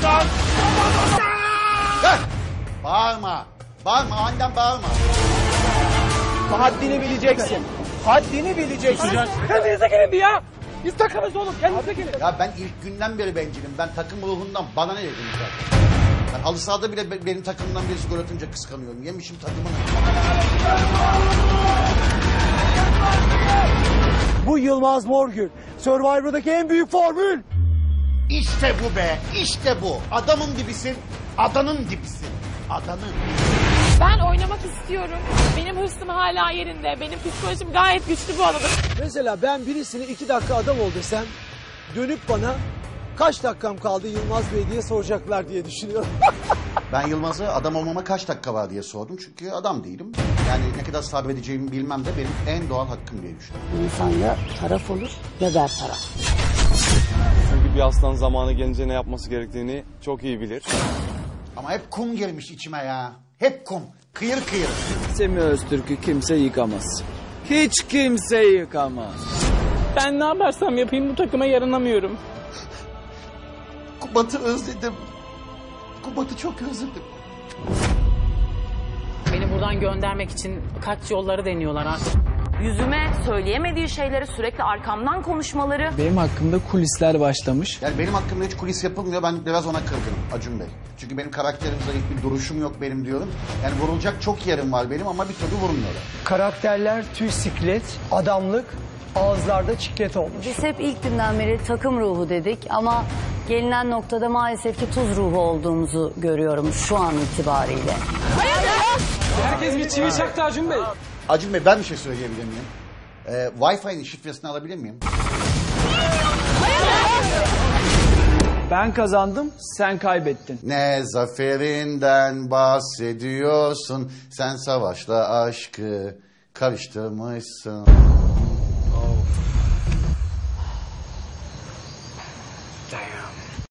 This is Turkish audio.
Ramazan! Bağırma. Bağırma, aniden bağırma. Haddini bileceksin. Haddini bileceksin. Kendinize gelin bir ya! Biz takımız oğlum, kendinize gelin. Ya ben ilk günden beri bencilim. Ben takım ruhundan bana ne dedim zaten. Ben halı sahada bile benim takımdan birisi gol atınca kıskanıyorum. Yemişim takımını. Bu Yılmaz Morgül. Survivor'daki en büyük formül. İşte bu be, işte bu. Adamın dibisin, adanın dibisin. Adanın. Ben oynamak istiyorum. Benim hırsım hala yerinde. Benim psikolojim gayet güçlü bu arada. Mesela ben birisine 2 dakika adam ol desem dönüp bana kaç dakikam kaldı Yılmaz Bey diye soracaklar diye düşünüyorum. Ben Yılmaz'a adam olmama kaç dakika var diye sordum. Çünkü adam değilim. Yani ne kadar sabredeceğimi bilmem de benim en doğal hakkım diye düşünüyorum. İnsan ya taraf olur ya bertaraf. Çünkü bir aslan zamanı gelince ne yapması gerektiğini çok iyi bilir. Ama hep kum girmiş içime ya. Hep kum. Kıyır kıyır. Semih Öztürk'ü kimse yıkamaz. Hiç kimse yıkamaz. Ben ne yaparsam yapayım bu takıma yaranamıyorum. Kubat'ı özledim. Kubat'ı çok özledim. Beni buradan göndermek için kaç yolları deniyorlar artık. Yüzüme söyleyemediği şeyleri sürekli arkamdan konuşmaları. Benim hakkımda kulisler başlamış. Yani benim hakkımda hiç kulis yapılmıyor. Ben biraz ona kırgınım Acun Bey. Çünkü benim karakterim zayıf, bir duruşum yok benim diyorum. Yani vurulacak çok yerim var benim ama bir türlü vurmuyorlar. Karakterler tüy siklet, adamlık ağızlarda çiklet olmuş. Biz hep ilk günden beri takım ruhu dedik ama gelinen noktada maalesef ki tuz ruhu olduğumuzu görüyorum şu an itibariyle. Herkes bir çivi çaktı Acun Bey. Acun Bey ben bir şey söyleyebilir miyim? Wi-Fi'nin şifresini alabilir miyim? Ben kazandım, sen kaybettin. Ne zaferinden bahsediyorsun? Sen savaşla aşkı karıştırmışsın.